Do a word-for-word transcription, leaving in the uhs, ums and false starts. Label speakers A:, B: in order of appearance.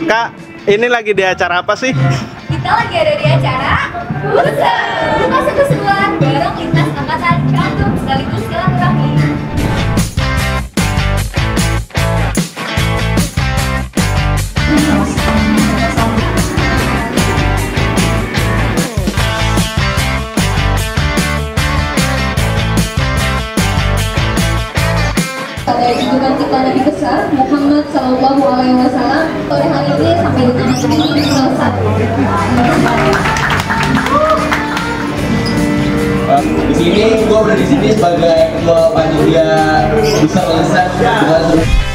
A: Kak, ini lagi di acara apa sih?
B: Kita lagi ada di acara Buser Masuk Keseruan bareng lintas angkatan kampung sekaligus silaturahmi.
C: Pada junjungan kita Nabi besar Muhammad Sallallahu Alaihi Wasallam, sore hari ini sampai di titik ini selesai.
D: Di sini gue udah di sini sebagai ketua panitia besar lisan.